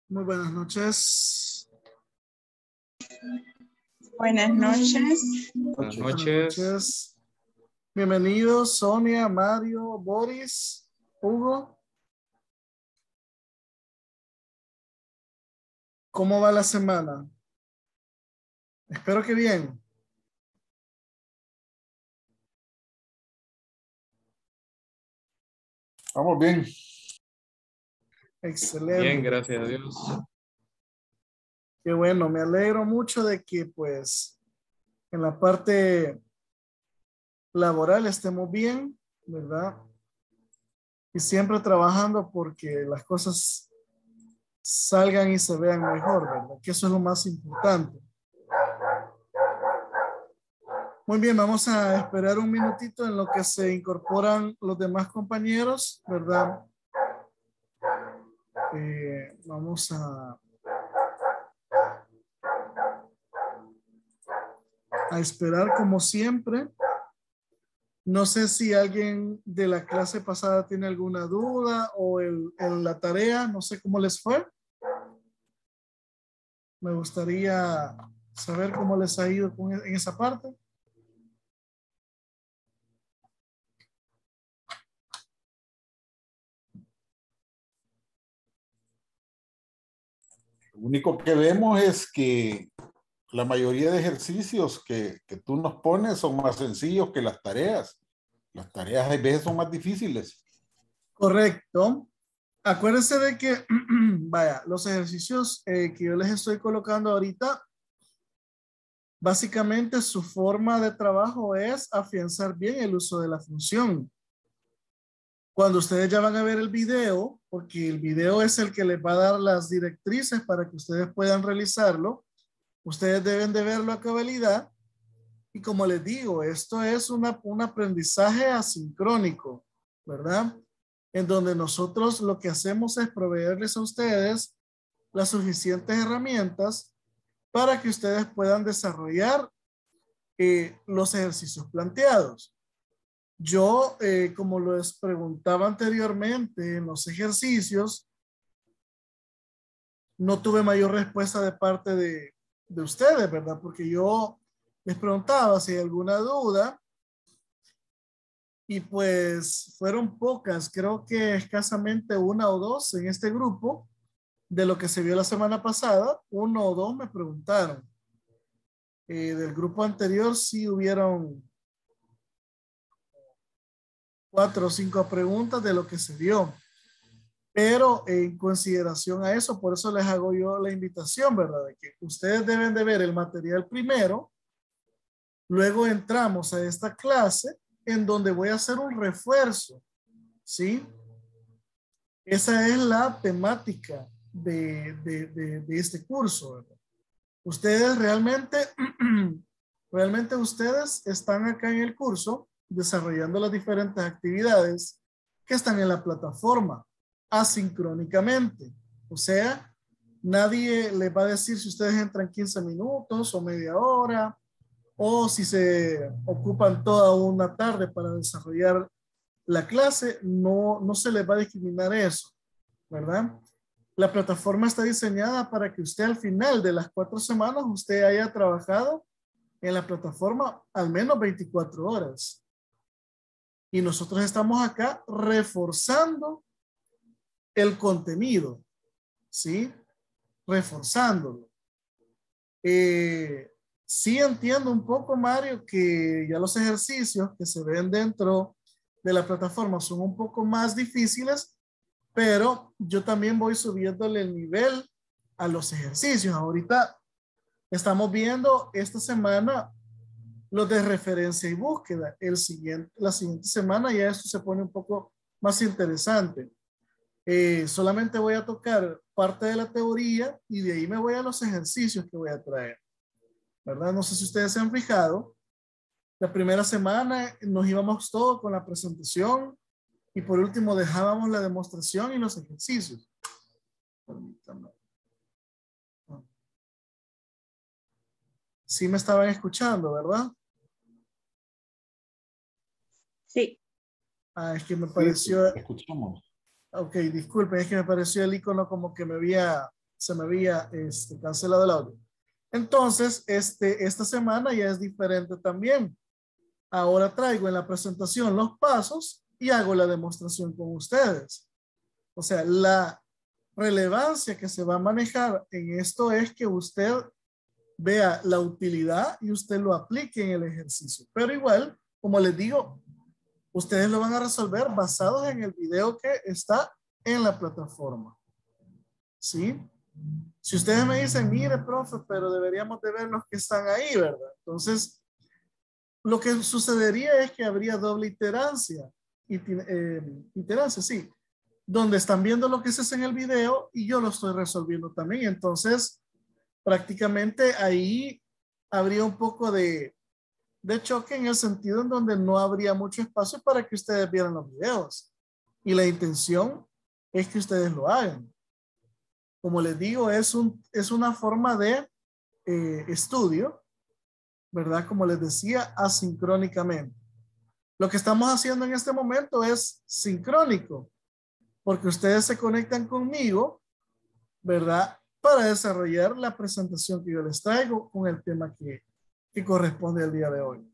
Muy buenas noches. Buenas noches. Buenas Buenas noches. noches. Bienvenidos, Sonia, Mario, Boris, Hugo. ¿Cómo va la semana? Espero que bien. Vamos bien. Excelente. Bien, gracias a Dios. Qué bueno, me alegro mucho de que pues en la parte laboral estemos bien, ¿verdad? Y siempre trabajando porque las cosas salgan y se vean mejor, ¿verdad? Que eso es lo más importante. Muy bien, vamos a esperar un minutito en lo que se incorporan los demás compañeros, ¿verdad? Vamos a esperar como siempre. No sé si alguien de la clase pasada tiene alguna duda o en la tarea, no sé cómo les fue. Me gustaría saber cómo les ha ido en esa parte. Lo único que vemos es que la mayoría de ejercicios que tú nos pones son más sencillos que las tareas. Las tareas a veces son más difíciles. Correcto. Acuérdense de que, vaya, los ejercicios que yo les estoy colocando ahorita, básicamente su forma de trabajo es afianzar bien el uso de la función. Cuando ustedes ya van a ver el video, porque el video es el que les va a dar las directrices para que ustedes puedan realizarlo, ustedes deben de verlo a cabalidad. Y como les digo, esto es un aprendizaje asincrónico, ¿verdad? En donde nosotros lo que hacemos es proveerles a ustedes las suficientes herramientas para que ustedes puedan desarrollar los ejercicios planteados. Yo, como les preguntaba anteriormente en los ejercicios, no tuve mayor respuesta de parte de ustedes, ¿verdad? Porque yo les preguntaba si hay alguna duda y pues fueron pocas, creo que escasamente una o dos en este grupo de lo que se vio la semana pasada, uno o dos me preguntaron. Del grupo anterior sí hubieron 4 o 5 preguntas de lo que se vio. Pero en consideración a eso, por eso les hago yo la invitación, ¿verdad? De que ustedes deben de ver el material primero, luego entramos a esta clase en donde voy a hacer un refuerzo, ¿sí? Esa es la temática de este curso, ¿verdad? Ustedes realmente ustedes están acá en el curso desarrollando las diferentes actividades que están en la plataforma asincrónicamente. O sea, nadie les va a decir si ustedes entran 15 minutos o media hora o si se ocupan toda una tarde para desarrollar la clase. No se les va a discriminar eso, ¿verdad? La plataforma está diseñada para que usted al final de las 4 semanas usted haya trabajado en la plataforma al menos 24 horas. Y nosotros estamos acá reforzando el contenido, ¿sí? Reforzándolo. Sí entiendo un poco, Mario, que ya los ejercicios que se ven dentro de la plataforma son un poco más difíciles, pero yo también voy subiéndole el nivel a los ejercicios. Ahorita estamos viendo esta semana los de referencia y búsqueda. La siguiente semana ya esto se pone un poco más interesante. Solamente voy a tocar parte de la teoría y de ahí me voy a los ejercicios que voy a traer, ¿verdad? No sé si ustedes se han fijado. La primera semana nos íbamos todo con la presentación y por último dejábamos la demostración y los ejercicios. Permítame. Sí me estaban escuchando, ¿verdad? Sí. Es que me pareció... Escuchamos. Ok, disculpen, es que me pareció el icono como que me había se me había cancelado el audio. Entonces, esta semana ya es diferente también. Ahora traigo en la presentación los pasos y hago la demostración con ustedes. O sea, la relevancia que se va a manejar en esto es que usted vea la utilidad y usted lo aplique en el ejercicio. Pero igual, como les digo, ustedes lo van a resolver basados en el video que está en la plataforma. ¿Sí? Si ustedes me dicen, mire, profe, pero deberíamos de ver los que están ahí, ¿verdad? Entonces, lo que sucedería es que habría doble iterancia. Iterancia, sí. Donde están viendo lo que se hace en el video y yo lo estoy resolviendo también. Entonces, prácticamente ahí habría un poco de choque en el sentido en donde no habría mucho espacio para que ustedes vieran los videos. Y la intención es que ustedes lo hagan. Como les digo, es una forma de estudio, ¿verdad? Como les decía, asincrónicamente. Lo que estamos haciendo en este momento es sincrónico, porque ustedes se conectan conmigo, ¿verdad? Para desarrollar la presentación que yo les traigo con el tema que corresponde al día de hoy.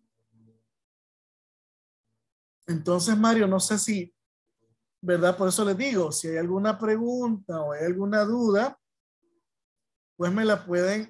Entonces, Mario, no sé si, ¿verdad? Por eso les digo, si hay alguna pregunta o hay alguna duda, pues me la pueden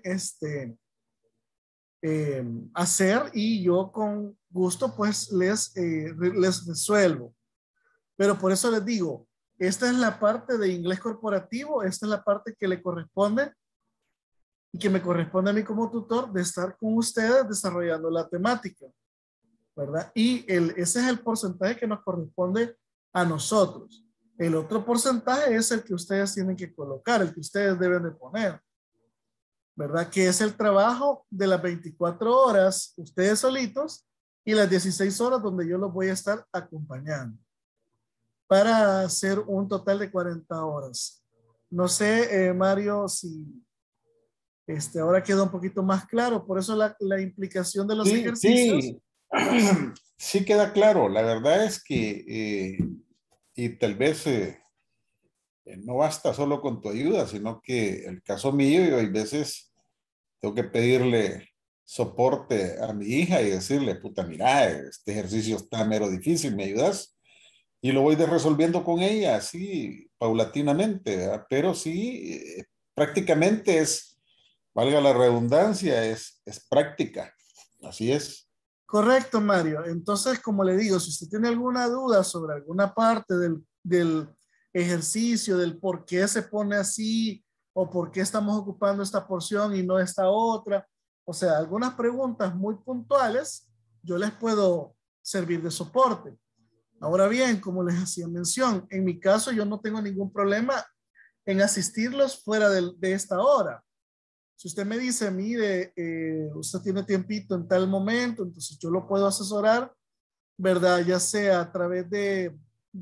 hacer y yo con gusto pues les resuelvo. Pero por eso les digo, esta es la parte de inglés corporativo, esta es la parte que le corresponde y que me corresponde a mí como tutor de estar con ustedes desarrollando la temática, ¿verdad? Y ese es el porcentaje que nos corresponde a nosotros. El otro porcentaje es el que ustedes tienen que colocar, el que ustedes deben de poner, ¿verdad? Que es el trabajo de las 24 horas, ustedes solitos, y las 16 horas donde yo los voy a estar acompañando, para hacer un total de 40 horas. No sé, Mario, si ahora queda un poquito más claro, por eso la implicación de los ejercicios. Sí, sí queda claro. La verdad es que, y tal vez no basta solo con tu ayuda, sino que el caso mío, yo hay veces tengo que pedirle soporte a mi hija y decirle, puta, mira, este ejercicio está mero difícil, ¿me ayudas? Y lo voy resolviendo con ella, así, paulatinamente, ¿verdad? Pero sí, prácticamente es, valga la redundancia, es práctica. Así es. Correcto, Mario. Entonces, como le digo, si usted tiene alguna duda sobre alguna parte del ejercicio, del por qué se pone así o por qué estamos ocupando esta porción y no esta otra, o sea, algunas preguntas muy puntuales, yo les puedo servir de soporte. Ahora bien, como les hacía mención, en mi caso yo no tengo ningún problema en asistirlos fuera de esta hora. Si usted me dice, mire, usted tiene tiempito en tal momento, entonces yo lo puedo asesorar, ¿verdad? Ya sea a través de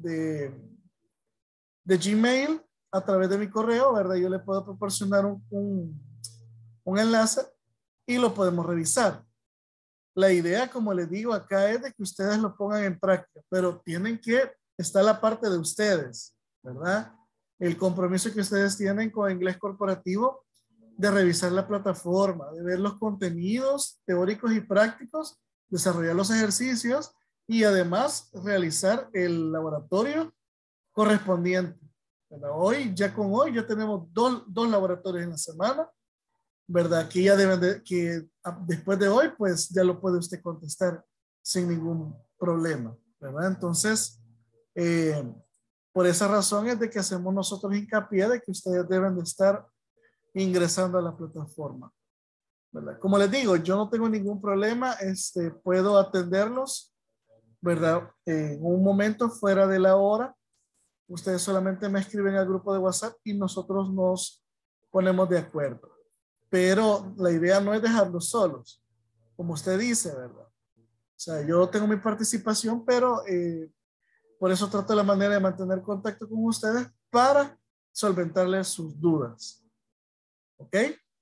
Gmail, a través de mi correo, ¿verdad? Yo le puedo proporcionar un enlace y lo podemos revisar. La idea, como les digo acá, es de que ustedes lo pongan en práctica, pero tienen que estar la parte de ustedes, ¿verdad? El compromiso que ustedes tienen con inglés corporativo de revisar la plataforma, de ver los contenidos teóricos y prácticos, desarrollar los ejercicios y además realizar el laboratorio correspondiente. Bueno, con hoy ya tenemos dos laboratorios en la semana, ¿verdad? Que ya que después de hoy, pues ya lo puede usted contestar sin ningún problema, ¿verdad? Entonces, por esa razón es de que hacemos nosotros hincapié de que ustedes deben de estar ingresando a la plataforma, ¿verdad? Como les digo, yo no tengo ningún problema, puedo atenderlos, ¿verdad? En un momento fuera de la hora, ustedes solamente me escriben al grupo de WhatsApp y nosotros nos ponemos de acuerdo. Pero la idea no es dejarlos solos, como usted dice, ¿verdad? O sea, yo tengo mi participación, pero por eso trato la manera de mantener contacto con ustedes para solventarles sus dudas. ¿Ok?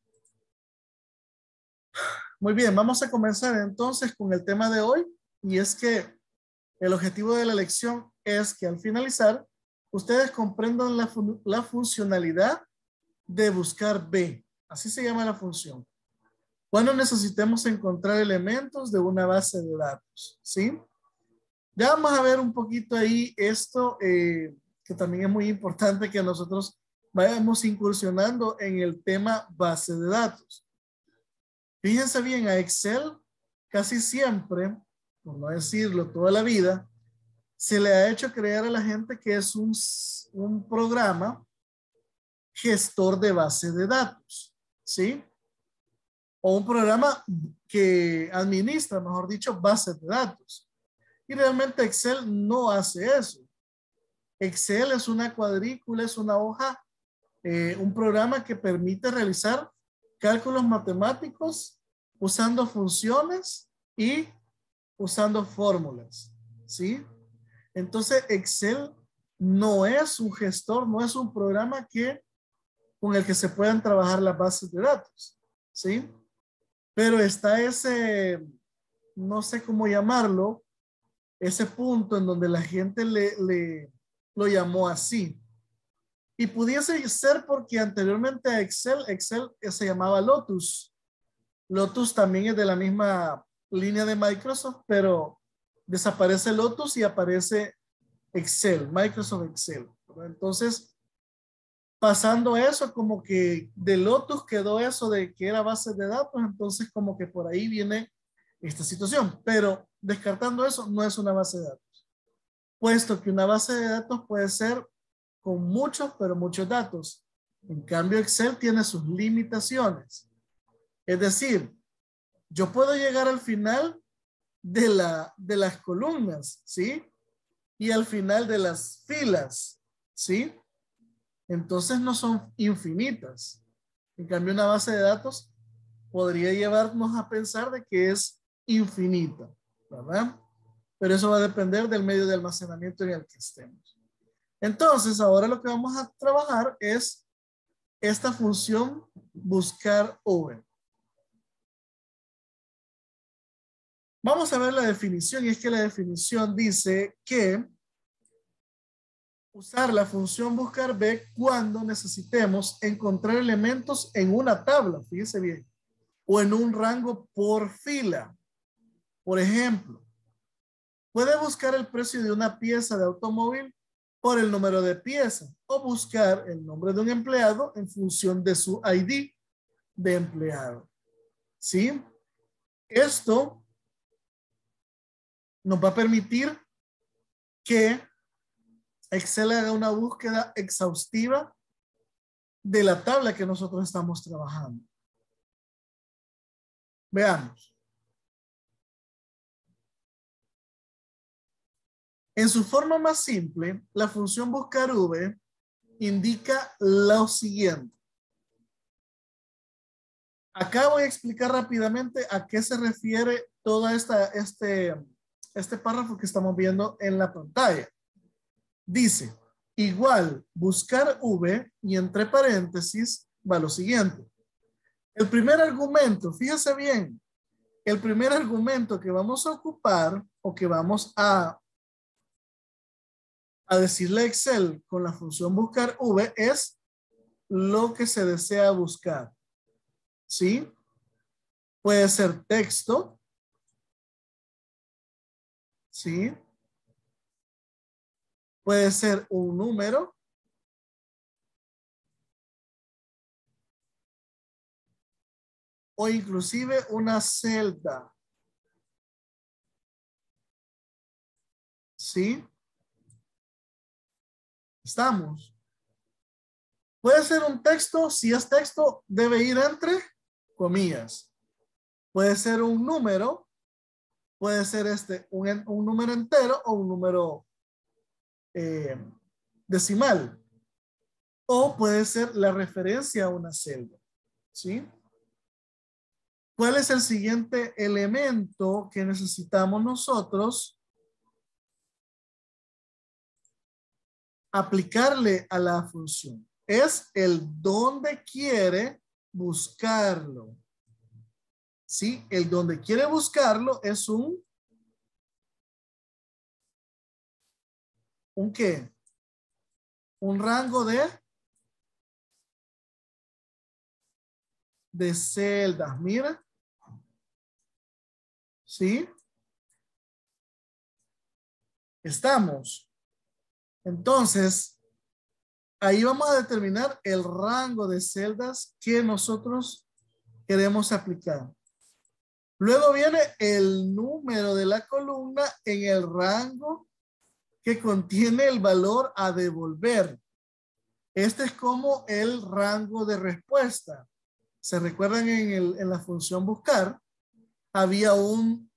Muy bien, vamos a comenzar entonces con el tema de hoy, y es que el objetivo de la lección es que al finalizar ustedes comprendan la funcionalidad de buscar B. Así se llama la función. Cuando necesitemos encontrar elementos de una base de datos, ¿sí? Ya vamos a ver un poquito ahí esto, que también es muy importante que nosotros vayamos incursionando en el tema base de datos. Fíjense bien, a Excel casi siempre, por no decirlo toda la vida, se le ha hecho creer a la gente que es un programa gestor de base de datos, ¿sí? O un programa que administra, mejor dicho, bases de datos. Y realmente Excel no hace eso. Excel es una cuadrícula, es una hoja, un programa que permite realizar cálculos matemáticos usando funciones y usando fórmulas, ¿sí? Entonces Excel no es un gestor, no es un programa con el que se puedan trabajar las bases de datos, ¿sí? Pero está ese, no sé cómo llamarlo, ese punto en donde la gente lo llamó así. Y pudiese ser porque anteriormente a Excel se llamaba Lotus. Lotus también es de la misma línea de Microsoft, pero desaparece Lotus y aparece Excel, Microsoft Excel. Entonces, pasando eso, como que de Lotus quedó eso de que era base de datos, entonces como que por ahí viene esta situación. Pero descartando eso, no es una base de datos. Puesto que una base de datos puede ser con muchos, pero muchos datos. En cambio, Excel tiene sus limitaciones. Es decir, yo puedo llegar al final de las columnas, ¿sí? Y al final de las filas, ¿sí? Entonces no son infinitas. En cambio, una base de datos podría llevarnos a pensar de que es infinita, ¿verdad? Pero eso va a depender del medio de almacenamiento en el que estemos. Entonces, ahora lo que vamos a trabajar es esta función buscar V. Vamos a ver la definición, y es que la definición dice que usar la función buscar B cuando necesitemos encontrar elementos en una tabla, fíjese bien, o en un rango por fila. Por ejemplo, puede buscar el precio de una pieza de automóvil por el número de pieza o buscar el nombre de un empleado en función de su ID de empleado. ¿Sí? Esto nos va a permitir que Excel haga una búsqueda exhaustiva de la tabla que nosotros estamos trabajando. Veamos. En su forma más simple, la función buscar V indica lo siguiente. Acá voy a explicar rápidamente a qué se refiere todo este párrafo que estamos viendo en la pantalla. Dice, igual buscar V y entre paréntesis va lo siguiente. El primer argumento, fíjese bien, el primer argumento que vamos a ocupar o que vamos a decirle a Excel con la función buscar V es lo que se desea buscar. ¿Sí? Puede ser texto. ¿Sí? Puede ser un número. O inclusive una celda. ¿Sí? Estamos. Puede ser un texto. Si es texto, debe ir entre comillas. Puede ser un número. Puede ser un número entero o un número decimal. O puede ser la referencia a una celda. ¿Sí? ¿Cuál es el siguiente elemento que necesitamos nosotros aplicarle a la función? Es el dónde quiere buscarlo. ¿Sí? El donde quiere buscarlo es ¿un qué? Un rango de de celdas. Mira. ¿Sí? Estamos. Entonces, ahí vamos a determinar el rango de celdas que nosotros queremos aplicar. Luego viene el número de la columna en el rango que contiene el valor a devolver. Este es como el rango de respuesta. ¿Se recuerdan en la función buscar? Había un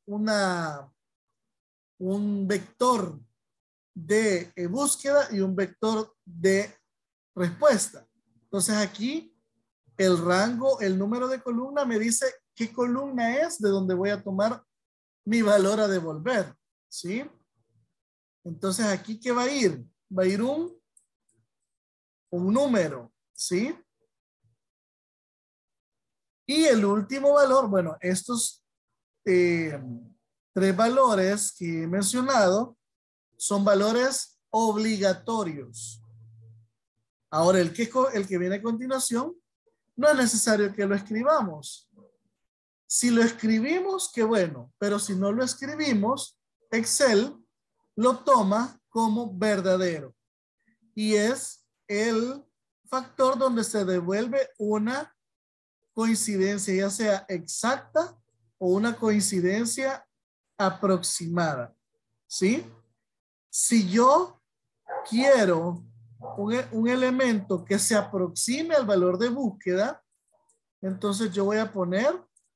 vector de búsqueda y un vector de respuesta. Entonces aquí el rango, el número de columna me dice qué columna es de donde voy a tomar mi valor a devolver. ¿Sí? Entonces aquí ¿qué va a ir? Va a ir un número. ¿Sí? Y el último valor, bueno, estos 3 valores que he mencionado son valores obligatorios. Ahora, el que viene a continuación, no es necesario que lo escribamos. Si lo escribimos, qué bueno, pero si no lo escribimos, Excel lo toma como verdadero. Y es el factor donde se devuelve una coincidencia, ya sea exacta o una coincidencia aproximada. ¿Sí? Si yo quiero un elemento que se aproxime al valor de búsqueda, entonces yo voy a poner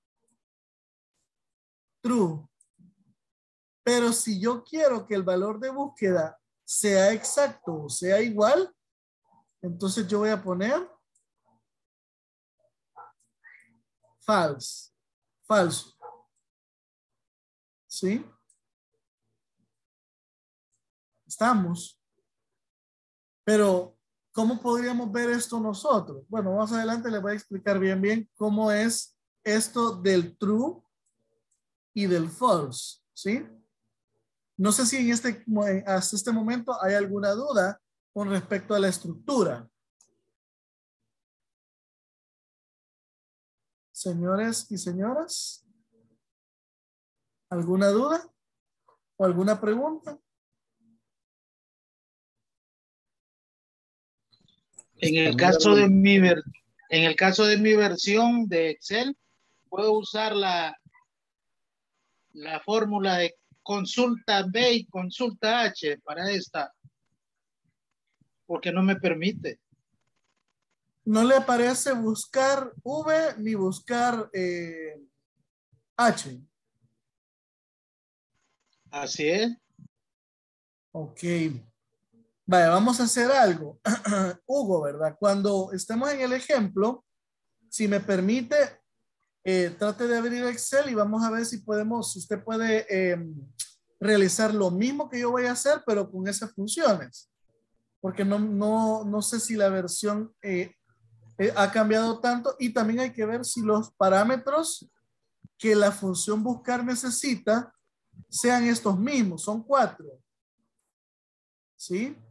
true. Pero si yo quiero que el valor de búsqueda sea exacto o sea igual, entonces yo voy a poner false, falso. ¿Sí? Estamos. Pero, ¿cómo podríamos ver esto nosotros? Bueno, más adelante les voy a explicar bien cómo es esto del true y del false. ¿Sí? No sé si hasta este momento hay alguna duda con respecto a la estructura. Señores y señoras, ¿alguna duda o alguna pregunta? En el caso de mi versión de Excel, puedo usar la fórmula de consulta B y consulta H para esta, porque no me permite. No le aparece buscar V ni buscar H. Así es. Ok. Vale, vamos a hacer algo. Hugo, ¿verdad? Cuando estemos en el ejemplo, si me permite, trate de abrir Excel y vamos a ver si usted puede realizar lo mismo que yo voy a hacer, pero con esas funciones. Porque no sé si la versión ha cambiado tanto y también hay que ver si los parámetros que la función buscar necesita sean estos mismos, son 4. ¿Sí?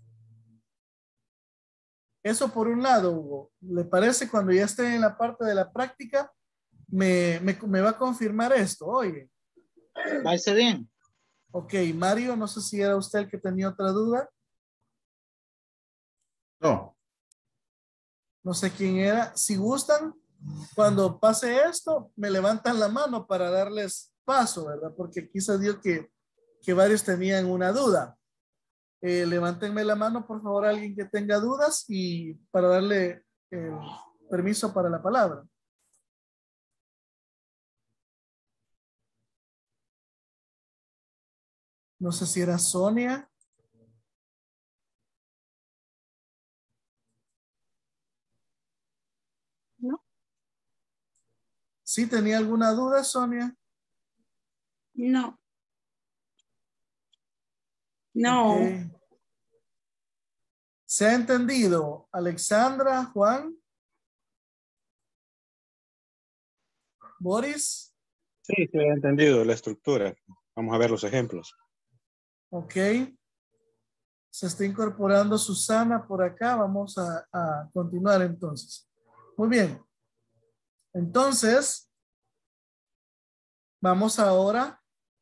Eso por un lado, Hugo. ¿Le parece cuando ya esté en la parte de la práctica? Me va a confirmar esto, oye. Va a ser bien. Ok, Mario, no sé si era usted el que tenía otra duda. No. No sé quién era. Si gustan, cuando pase esto, me levantan la mano para darles paso, ¿verdad? Porque quizás dio que varios tenían una duda. Levántenme la mano, por favor, alguien que tenga dudas y para darle permiso para la palabra. No sé si era Sonia. No. ¿Sí tenía alguna duda, Sonia? No. No. Okay. ¿Se ha entendido? Alexandra, Juan, Boris. Sí, se ha entendido la estructura. Vamos a ver los ejemplos. Ok. Se está incorporando Susana por acá. Vamos a continuar entonces. Muy bien. Entonces, vamos ahora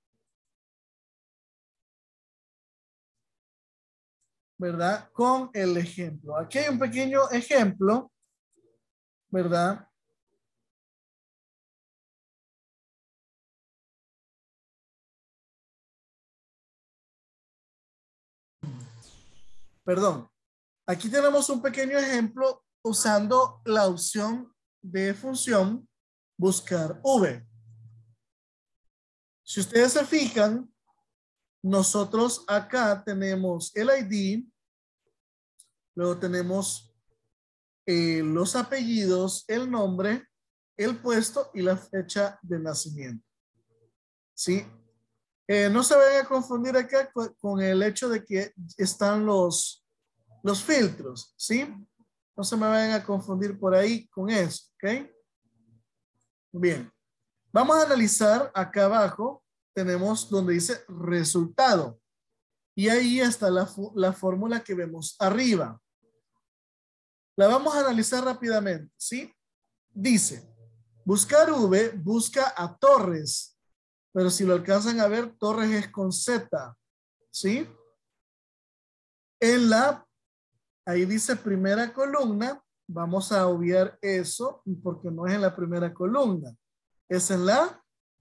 ¿verdad? Con el ejemplo. Aquí hay un pequeño ejemplo, ¿verdad? Perdón. Aquí tenemos un pequeño ejemplo usando la opción de función buscar v. Si ustedes se fijan, nosotros acá tenemos el ID, luego tenemos los apellidos, el nombre, el puesto y la fecha de nacimiento. ¿Sí? No se vayan a confundir acá con el hecho de que están los filtros, ¿sí? No se me vayan a confundir por ahí con eso, ¿ok? Bien. Vamos a analizar acá abajo, tenemos donde dice resultado. Y ahí está la fórmula que vemos arriba. La vamos a analizar rápidamente, ¿sí? Dice, buscar V busca a Torres, pero si lo alcanzan a ver, Torres es con Z, ¿sí? Ahí dice primera columna, vamos a obviar eso porque no es en la primera columna, es en la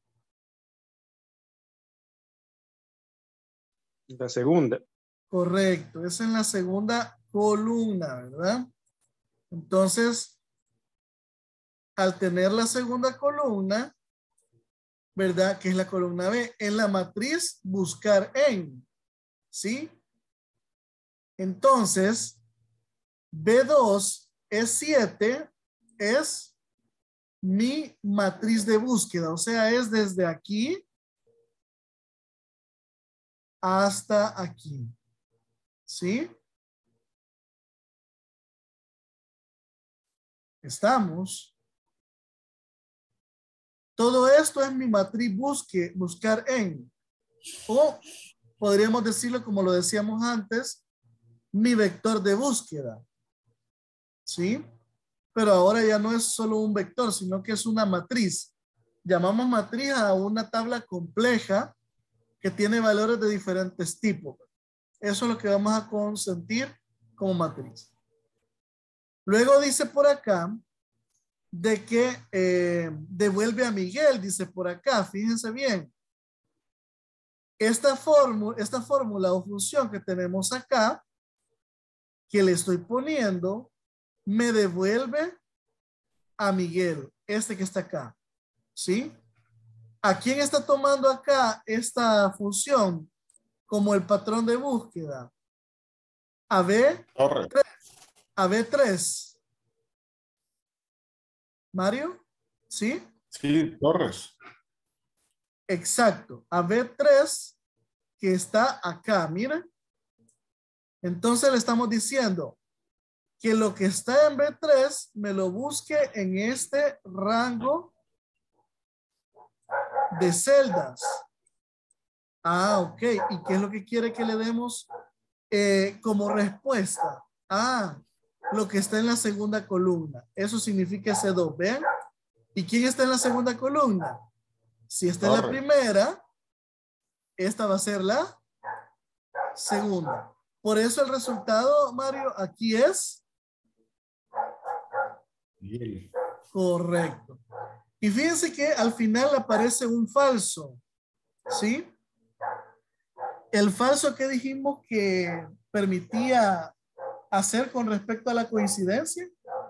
segunda. Correcto, es en la segunda columna, ¿verdad? Entonces, al tener la segunda columna, ¿verdad? Que es la columna B, en la matriz buscar en, ¿sí? Entonces, B2 es 7, es mi matriz de búsqueda, o sea, es desde aquí hasta aquí, ¿sí? Estamos. Todo esto es mi matriz buscar en, o podríamos decirlo como lo decíamos antes, mi vector de búsqueda, ¿sí? Pero ahora ya no es solo un vector, sino que es una matriz. Llamamos matriz a una tabla compleja que tiene valores de diferentes tipos. Eso es lo que vamos a consentir como matriz. Luego dice por acá de que devuelve a Miguel, dice por acá, fíjense bien. Esta fórmula o función que tenemos acá, que le estoy poniendo, me devuelve a Miguel, este que está acá, ¿sí? ¿A quién está tomando acá esta función como el patrón de búsqueda? A B3. A B3. Mario, ¿sí? Sí, Torres. Exacto. A B3 que está acá, miren. Entonces le estamos diciendo que lo que está en B3 me lo busque en este rango de celdas. Ah, ok. ¿Y qué es lo que quiere que le demos como respuesta? Ah, lo que está en la segunda columna. Eso significa C2. ¿Ven? ¿Y quién está en la segunda columna? Si está en la primera, esta va a ser la segunda. Por eso el resultado, Mario, aquí es correcto. Y fíjense que al final aparece un falso, ¿sí? El falso que dijimos que permitía hacer con respecto a la coincidencia.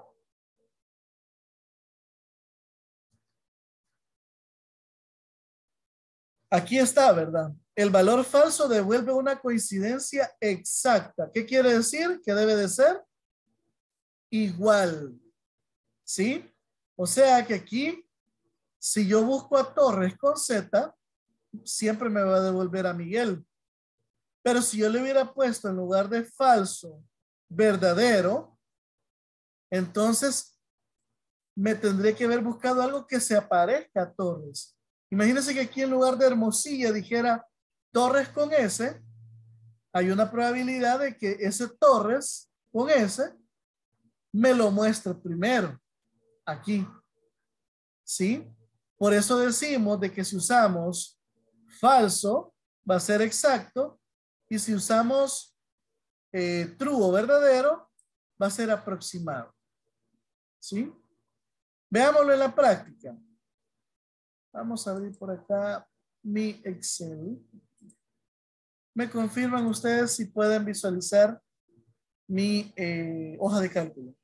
Aquí está, ¿verdad? El valor falso devuelve una coincidencia exacta. ¿Qué quiere decir? Que debe de ser igual. ¿Sí? O sea que aquí, si yo busco a Torres con Z, siempre me va a devolver a Miguel. Pero si yo le hubiera puesto en lugar de falso, verdadero, entonces me tendría que haber buscado algo que se aparezca a Torres. Imagínense que aquí en lugar de Hermosilla dijera Torres con S, hay una probabilidad de que ese Torres con S me lo muestre primero, aquí. ¿sí? Por eso decimos de que si usamos falso, va a ser exacto, y si usamos true o verdadero, va a ser aproximado, ¿sí? Veámoslo en la práctica. Vamos a abrir por acá mi Excel. Me confirman ustedes si pueden visualizar mi hoja de cálculo.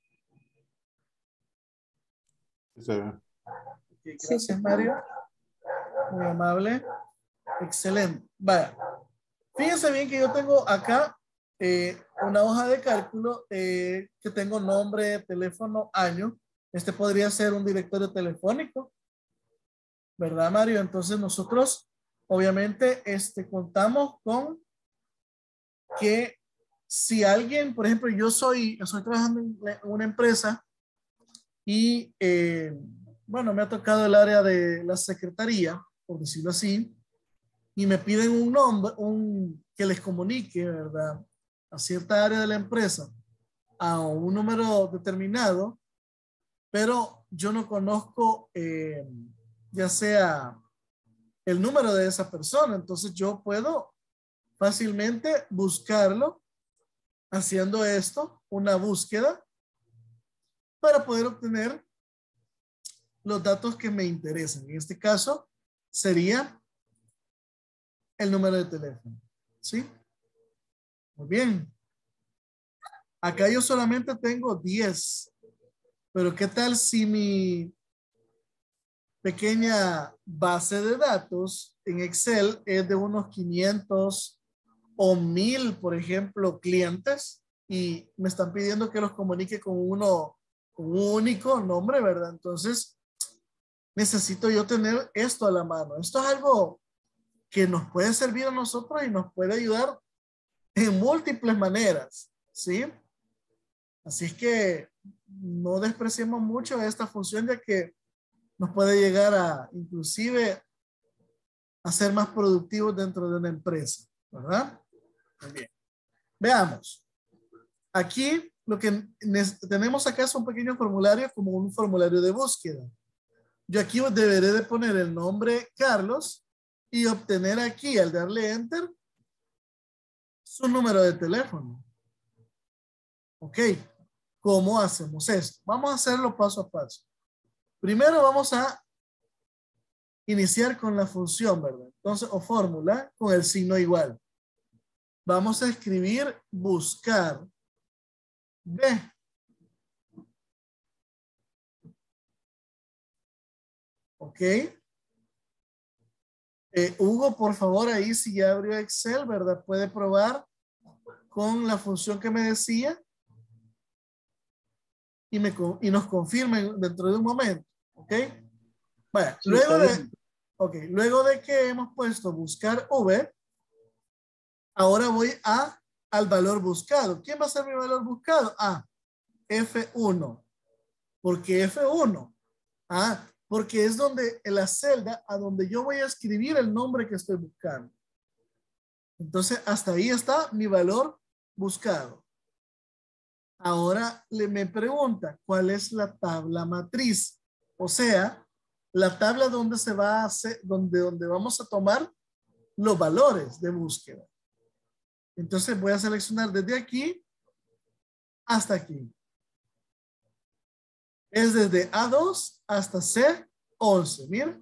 Sí. Ok, gracias, Mario. Muy amable. Excelente. Vaya. Fíjense bien que yo tengo acá una hoja de cálculo que tengo nombre, teléfono, año. Este podría ser un directorio telefónico, ¿verdad, Mario? Entonces nosotros, obviamente, contamos con que si alguien, por ejemplo, yo estoy trabajando en una empresa y, bueno, me ha tocado el área de la secretaría, por decirlo así, y me piden un nombre, que les comunique, ¿verdad?, a cierta área de la empresa, a un número determinado, pero yo no conozco, ya sea el número de esa persona, entonces yo puedo fácilmente buscarlo haciendo esto, una búsqueda, para poder obtener los datos que me interesan. En este caso, sería el número de teléfono, ¿sí? Muy bien. Acá yo solamente tengo 10, pero ¿qué tal si mi pequeña base de datos en Excel es de unos 500 o 1000, por ejemplo, clientes, y me están pidiendo que los comunique con un único nombre, ¿verdad? Entonces, necesito yo tener esto a la mano. Esto es algo que nos puede servir a nosotros y nos puede ayudar en múltiples maneras, ¿sí? Así es que no despreciemos mucho esta función, ya que nos puede llegar a, inclusive, a ser más productivos dentro de una empresa, ¿verdad? Muy bien. Veamos. Aquí lo que tenemos acá es un pequeño formulario, como un formulario de búsqueda. Yo aquí deberé de poner el nombre Carlos y obtener aquí, al darle enter, su número de teléfono. Ok, ¿cómo hacemos esto? Vamos a hacerlo paso a paso. Primero vamos a iniciar con la función, ¿verdad? Entonces, o fórmula con el signo igual. Vamos a escribir buscar B. Ok. Hugo, por favor, ahí si ya abrió Excel, ¿verdad? Puede probar con la función que me decía y nos confirmen dentro de un momento. ¿Ok? Bueno, Sí, está bien. luego de que hemos puesto buscar V, ahora voy al valor buscado. ¿Quién va a ser mi valor buscado? F1. ¿Por qué F1? Porque es donde en la celda a donde yo voy a escribir el nombre que estoy buscando. Entonces, hasta ahí está mi valor buscado. Ahora me pregunta, ¿cuál es la tabla matriz? O sea, la tabla donde se va a hacer, donde vamos a tomar los valores de búsqueda. Entonces voy a seleccionar desde aquí hasta aquí. Es desde A2 hasta C11. Miren.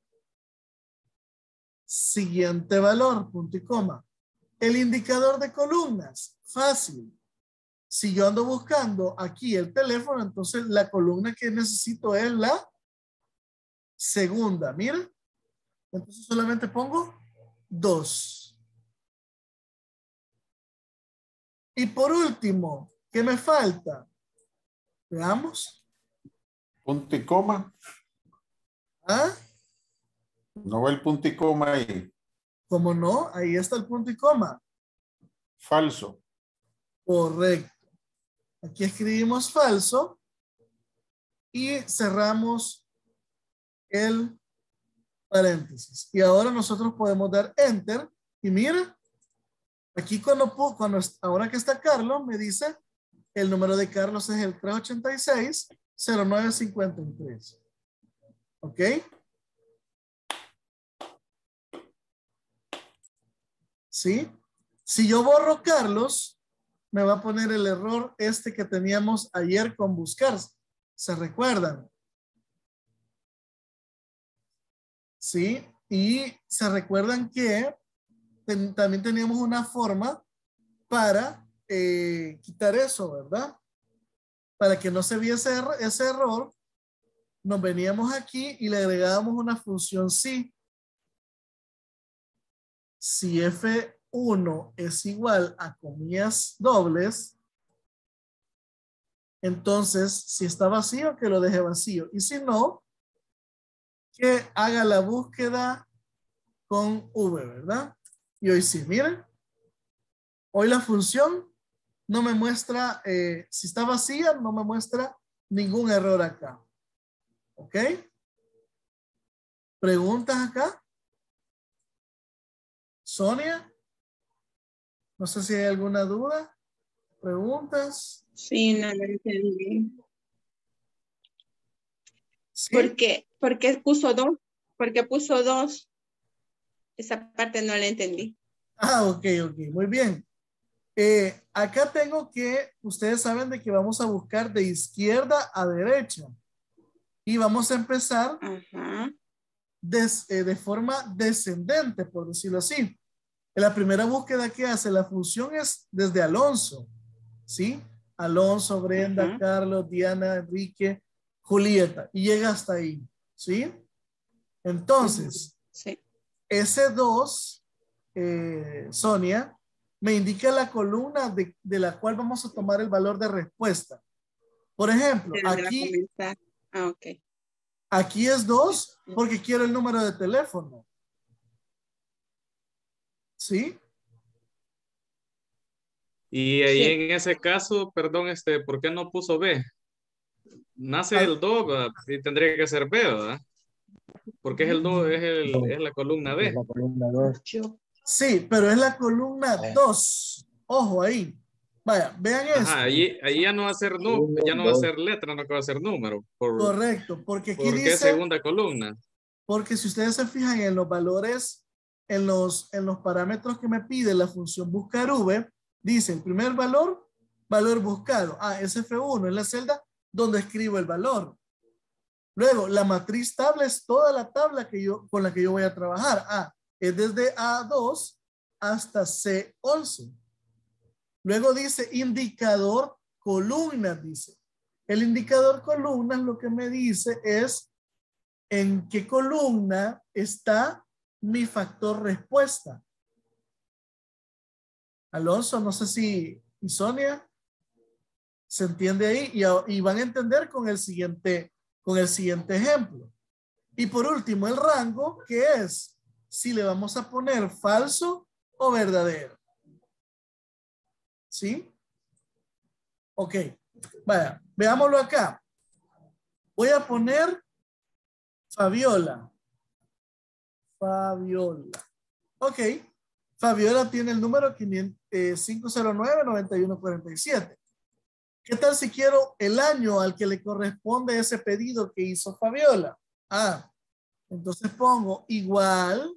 Siguiente valor, punto y coma. El indicador de columnas, fácil. Si yo ando buscando aquí el teléfono, entonces la columna que necesito es la segunda. Miren. Entonces solamente pongo 2. Y por último, ¿qué me falta? Veamos. Punto y coma. No va el punto y coma ahí. ¿Cómo no? Ahí está el punto y coma. Falso. Correcto. Aquí escribimos falso y cerramos el paréntesis. Y ahora nosotros podemos dar enter y mira, aquí ahora que está Carlos, me dice el número de Carlos es el 386-0953. ¿Ok? ¿Sí? Si yo borro Carlos, me va a poner el error este que teníamos ayer con buscar. ¿Se recuerdan? ¿Sí? Y se recuerdan que también teníamos una forma para quitar eso, ¿verdad? Para que no se viese ese error, nos veníamos aquí y le agregábamos una función si. Si F1 es igual a comillas dobles, entonces si está vacío, que lo deje vacío. Y si no, que haga la búsqueda con V, ¿verdad? Y hoy sí, miren. Hoy la función no me muestra, si está vacía, no me muestra ningún error acá. ¿Ok? ¿Preguntas acá? Sonia, no sé si hay alguna duda. ¿Preguntas? Sí, no lo entendí. ¿Sí? ¿Por qué puso dos? ¿Por qué puso dos? Esa parte no la entendí. Ah, ok, ok, muy bien. Acá tengo que, ustedes saben de que vamos a buscar de izquierda a derecha y vamos a empezar Ajá. de forma descendente, por decirlo así. La primera búsqueda que hace la función es desde Alonso, ¿sí? Alonso, Brenda, Ajá. Carlos, Diana, Enrique, Julieta, y llega hasta ahí, ¿sí? Entonces, Sí. S2, Sonia, me indica la columna de la cual vamos a tomar el valor de respuesta. Por ejemplo, Pero me va a comenzar. Ah, ok. aquí es 2 porque quiero el número de teléfono. ¿Sí? Y ahí Sí. en ese caso, perdón, ¿por qué no puso B? Nace Al- el do, ¿verdad? Y tendría que ser B, ¿verdad? Porque es el do, es la columna Es B. la columna 2. sí, pero es la columna 2. Ojo ahí. Vaya, vean Ajá, esto. ahí ya no va a ser ya no va a ser letra, no que va a ser número. Correcto, porque aquí ¿Por qué dice, segunda columna? porque si ustedes se fijan en los valores, en los parámetros que me pide la función buscar v, dice el primer valor, valor buscado. Ah, SF1 es la celda donde escribo el valor. Luego, la matriz tabla es toda la tabla con la que yo voy a trabajar. Ah, es desde A2 hasta C11. Luego dice indicador columnas, dice. El indicador columnas lo que me dice es en qué columna está mi factor respuesta. Alonso, no sé si, y Sonia, se entiende ahí y van a entender con el siguiente ejemplo. Y por último, el rango, que es si le vamos a poner falso o verdadero. ¿Sí? Ok. Vaya, veámoslo acá. Voy a poner Fabiola. Fabiola. Ok. Fabiola tiene el número 509-9147. ¿Qué tal si quiero el año al que le corresponde ese pedido que hizo Fabiola? Ah, entonces pongo igual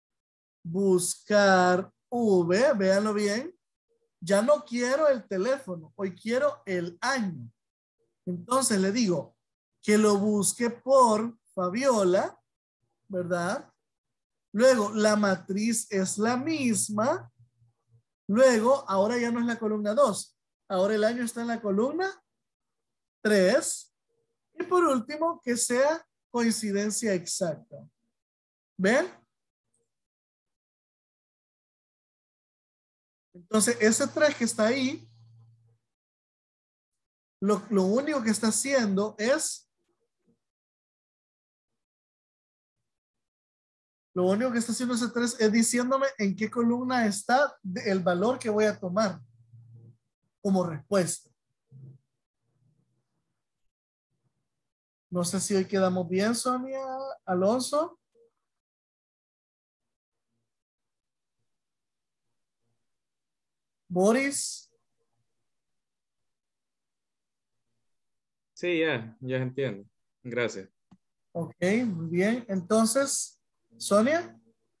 buscar V, véanlo bien. Ya no quiero el teléfono, hoy quiero el año. Entonces le digo que lo busque por Fabiola, ¿verdad? Luego, la matriz es la misma. Luego, ahora ya no es la columna 2. Ahora el año está en la columna 3. Y por último, que sea coincidencia exacta. ¿Ven? Entonces, ese 3 que está ahí, lo único que está haciendo es, lo único que está haciendo ese 3 es diciéndome en qué columna está el valor que voy a tomar como respuesta. No sé si hoy quedamos bien, Sonia, Alonso. Boris. Sí, ya entiendo. Gracias. Ok, muy bien. Entonces, Sonia.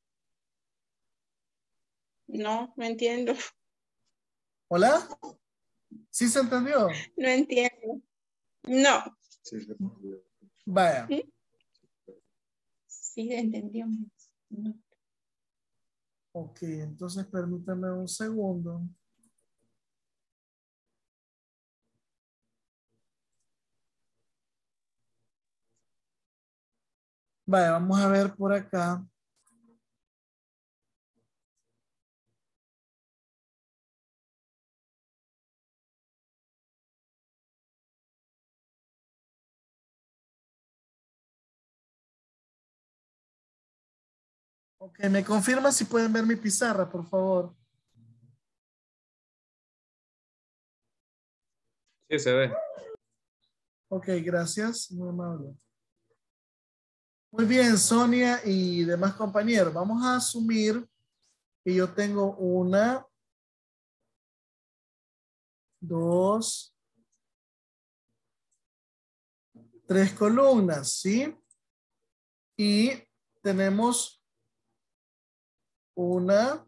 No, no entiendo. Hola. ¿Sí se entendió? No entiendo. No. Vaya. Sí, entendió. No. Ok, entonces permítame un segundo. Vaya, vamos a ver por acá. Ok, me confirma si pueden ver mi pizarra, por favor. Sí, se ve. Ok, gracias. Muy amable. Muy bien, Sonia y demás compañeros. Vamos a asumir que yo tengo una, dos, tres columnas, ¿sí? Y tenemos una,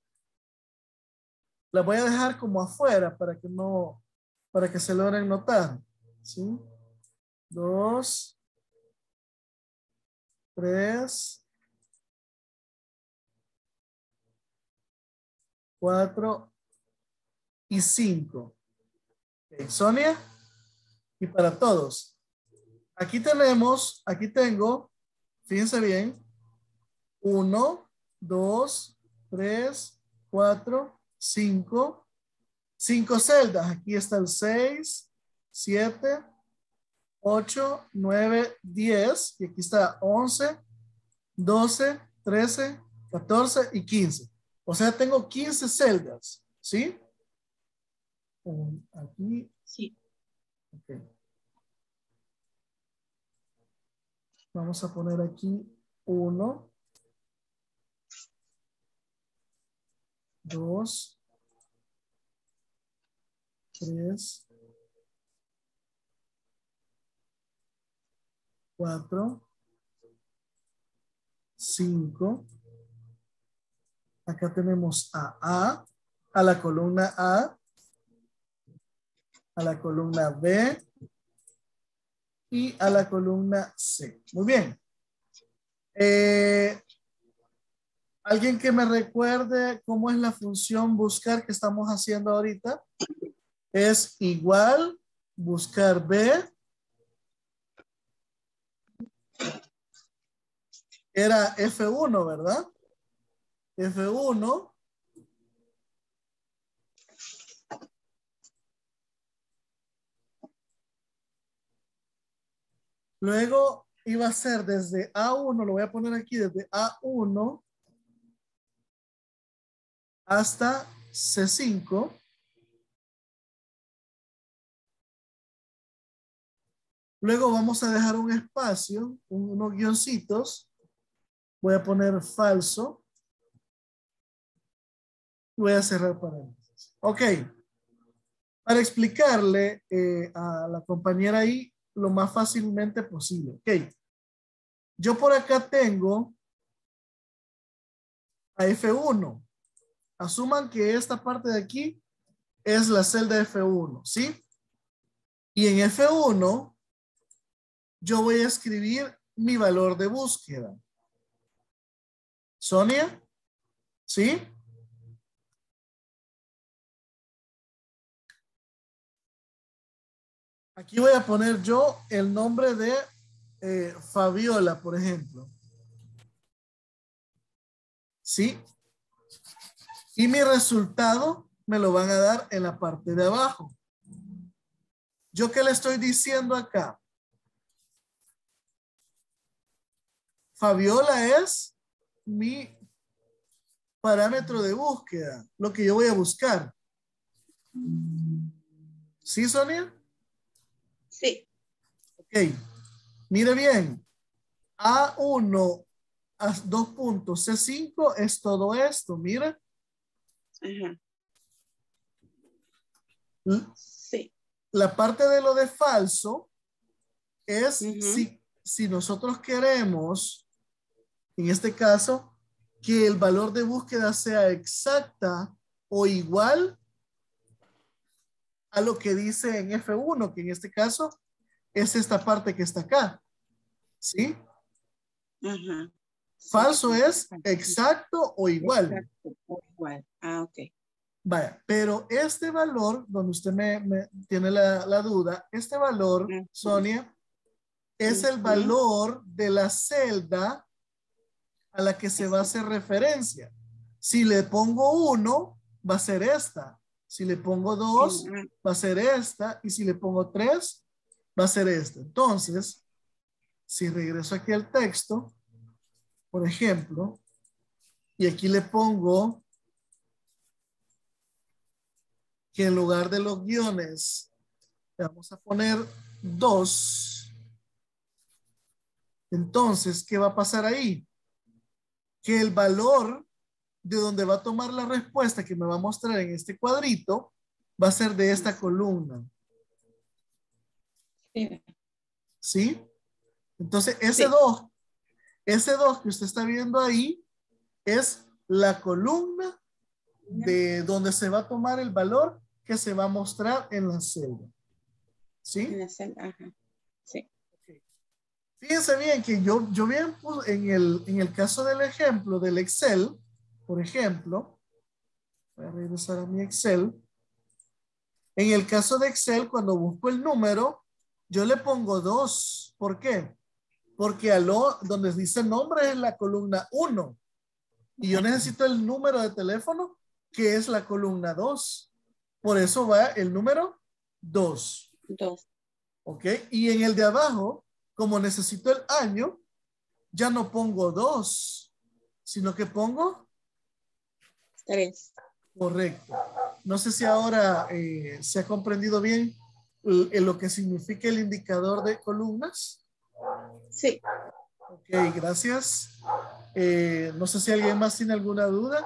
la voy a dejar como afuera para que se logren notar, ¿sí? Dos, tres, cuatro y cinco. Ok, Sonia, y para todos. Aquí tengo, fíjense bien, uno, dos, tres, cuatro, cinco. Cinco celdas. Aquí está el 6, 7, 8, 9, 10. Y aquí está 11, 12, 13, 14 y 15. O sea, tengo 15 celdas. ¿Sí? Aquí. Sí. Okay. Vamos a poner aquí 1, 2, 3, 4, 5. Acá tenemos a la columna a la columna B y a la columna C. Muy bien. ¿Alguien que me recuerde cómo es la función buscar que estamos haciendo ahorita? Es igual buscar B. Era F1, ¿verdad? F1. Luego iba a ser desde A1, lo voy a poner aquí, desde A1 hasta C5. Luego vamos a dejar un espacio, unos guioncitos. Voy a poner falso. Voy a cerrar paréntesis. Ok. Para explicarle a la compañera ahí lo más fácilmente posible. Ok. Yo por acá tengo a F1. Asuman que esta parte de aquí es la celda F1, ¿sí? Y en F1 yo voy a escribir mi valor de búsqueda. Sonia, ¿sí? Aquí voy a poner yo el nombre de Fabiola, por ejemplo. ¿Sí? Y mi resultado me lo van a dar en la parte de abajo. ¿Yo qué le estoy diciendo acá? Fabiola es mi parámetro de búsqueda, lo que yo voy a buscar. ¿Sí, Sonia? Sí. Ok. Mire bien. A1 a 2 puntos. C5 es todo esto. Mira. Ajá. Sí. La parte de lo de falso es Ujú. si nosotros queremos, en este caso, que el valor de búsqueda sea exacta o igual a lo que dice en F1, que en este caso es esta parte que está acá. ¿Sí? Ajá. Falso es exacto o igual. Exacto o igual. Ah, ok. Vaya, pero este valor, donde usted me tiene la duda, este valor, Ujú. Sonia, es el Ujú. valor de la celda a la que se va a hacer referencia. Si le pongo 1, va a ser esta. Si le pongo 2, Ajá. va a ser esta. Y si le pongo 3, va a ser esta. Entonces, si regreso aquí al texto, por ejemplo, y aquí le pongo que en lugar de los guiones, le vamos a poner 2. Entonces, ¿qué va a pasar ahí? Que el valor de donde va a tomar la respuesta que me va a mostrar en este cuadrito va a ser de esta columna. Sí. ¿Sí? Entonces, Sí. ese 2 que usted está viendo ahí es la columna de donde se va a tomar el valor que se va a mostrar en la celda. ¿Sí? En la celda. Ajá. Sí. Fíjense bien que yo bien en el caso del ejemplo del Excel, por ejemplo, voy a regresar a mi Excel. En el caso de Excel, cuando busco el número, yo le pongo 2. ¿Por qué? Porque donde dice nombre es la columna 1. Y yo necesito el número de teléfono, que es la columna 2. Por eso va el número 2. 2. ¿Ok? Y en el de abajo, como necesito el año, ya no pongo 2, sino que pongo 3. correcto. No sé si ahora se ha comprendido bien lo que significa el indicador de columnas. Sí. Ok, gracias. No sé si alguien más tiene alguna duda.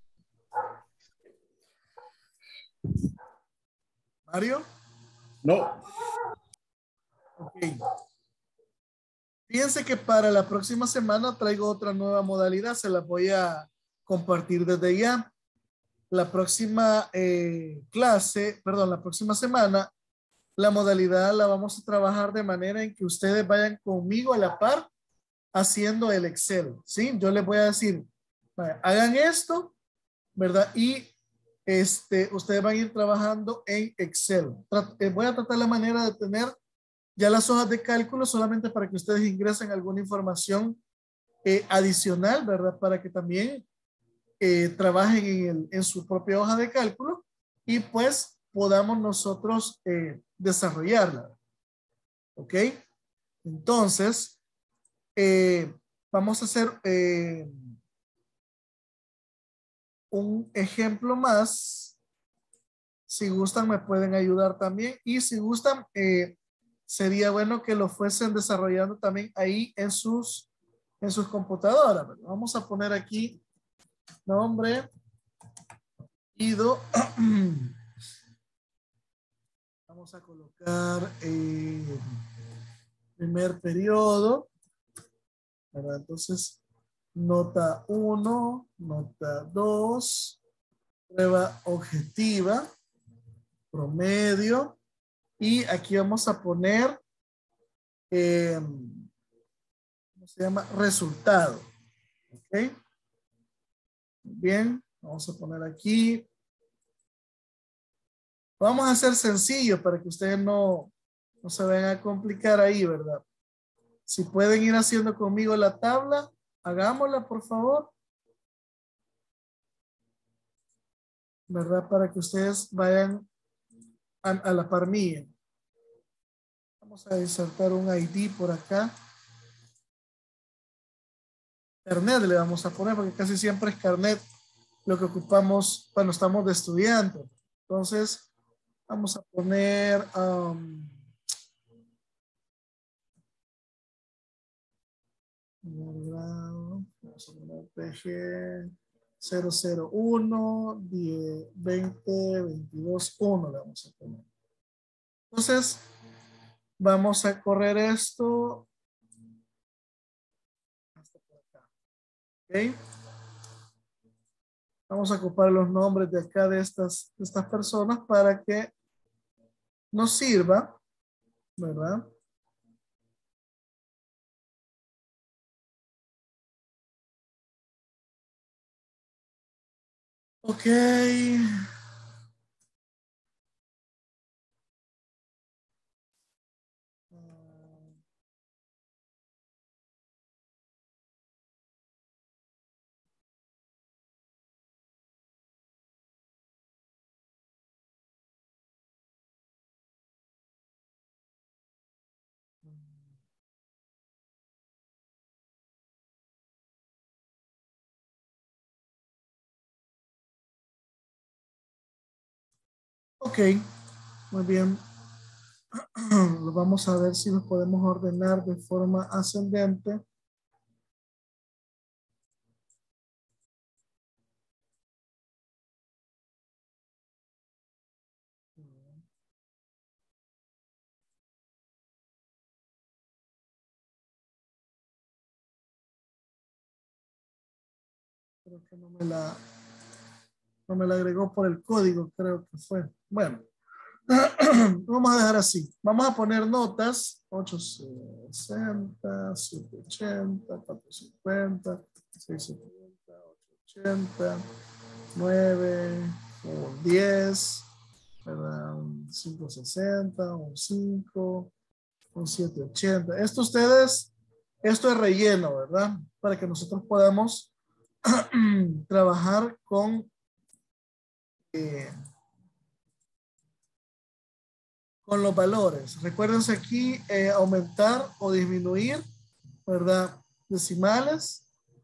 Mario. No. Ok. Fíjense que para la próxima semana traigo otra nueva modalidad. Se la voy a compartir desde ya. La próxima la próxima semana, la modalidad la vamos a trabajar de manera en que ustedes vayan conmigo a la par haciendo el Excel, ¿sí? Yo les voy a decir, vaya, hagan esto, ¿verdad? Y ustedes van a ir trabajando en Excel. Voy a tratar la manera de tener ya las hojas de cálculo solamente para que ustedes ingresen alguna información adicional, ¿verdad? Para que también trabajen en su propia hoja de cálculo y pues podamos nosotros desarrollarla. ¿Ok? Entonces, vamos a hacer un ejemplo más. Si gustan, me pueden ayudar también. Y si gustan, sería bueno que lo fuesen desarrollando también ahí en sus computadoras. ¿Verdad? Vamos a poner aquí nombre, ido. Vamos a colocar primer periodo. ¿Verdad? Entonces, nota 1, nota 2, prueba objetiva, promedio. Y aquí vamos a poner, ¿cómo se llama? Resultado. ¿Ok? Bien, vamos a poner aquí. Vamos a hacer sencillo para que ustedes no se vayan a complicar ahí, ¿verdad? Si pueden ir haciendo conmigo la tabla, hagámosla, por favor. ¿Verdad? Para que ustedes vayan a la par mía. Vamos a insertar un ID por acá. Carnet le vamos a poner porque casi siempre es carnet lo que ocupamos cuando estamos de estudiante. Entonces, vamos a poner vamos a poner PG 001 10 20 22 1 le vamos a poner. Entonces, vamos a correr esto ¿Ok? Vamos a ocupar los nombres de acá de estas personas para que nos sirva, ¿verdad? Ok. Ok, muy bien. Vamos a ver si los podemos ordenar de forma ascendente. Creo que no me la agregó por el código, creo que fue. Bueno, vamos a dejar así. Vamos a poner notas. 860, 780, 450, 670, 880, 9, un 10, ¿verdad? Un 560, un 5, un 780. Esto esto es relleno, ¿verdad? Para que nosotros podamos trabajar con los valores. Recuérdense aquí aumentar o disminuir, ¿verdad? Decimales.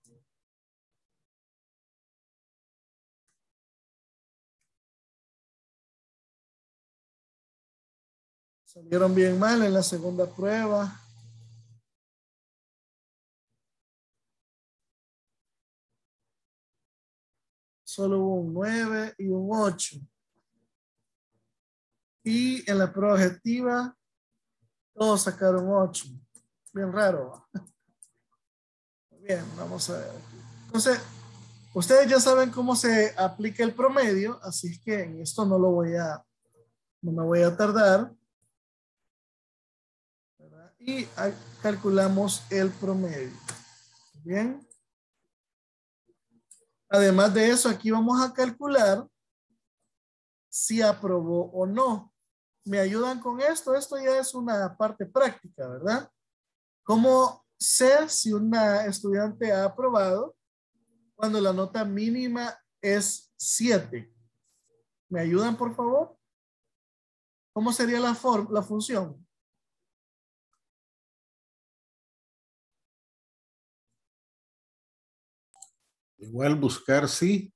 Salieron bien mal en la segunda prueba. Solo hubo un 9 y un 8. Y en la prueba objetiva, todos sacaron 8. Bien raro. Bien, vamos a ver. Entonces, ustedes ya saben cómo se aplica el promedio, así es que en esto no me voy a tardar. ¿Verdad? Y calculamos el promedio. Bien. Además de eso, aquí vamos a calcular si aprobó o no. ¿Me ayudan con esto? Esto ya es una parte práctica, ¿verdad? ¿Cómo sé si una estudiante ha aprobado cuando la nota mínima es 7? ¿Me ayudan, por favor? ¿Cómo sería la función? Igual buscar sí.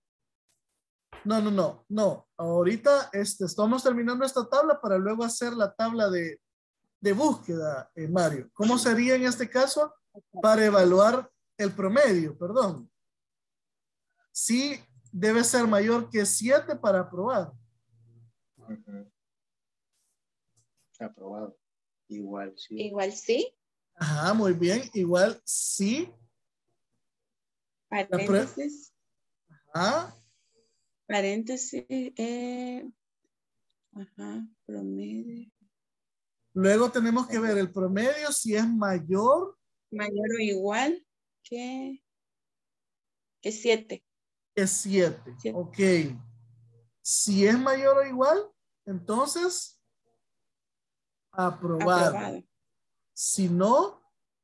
No. Ahorita estamos terminando esta tabla para luego hacer la tabla de búsqueda, Mario. ¿Cómo sería en este caso para evaluar el promedio? Perdón. Sí debe ser mayor que 7 para aprobar. Aprobado. Igual, sí. Igual sí. Ajá, muy bien. Igual sí. Paréntesis. Ajá. Paréntesis. Ajá, promedio. Luego tenemos que ver el promedio si es mayor. Mayor o igual que 7. Que 7. Ok. Si es mayor o igual, entonces aprobado. Aprobado. Si no,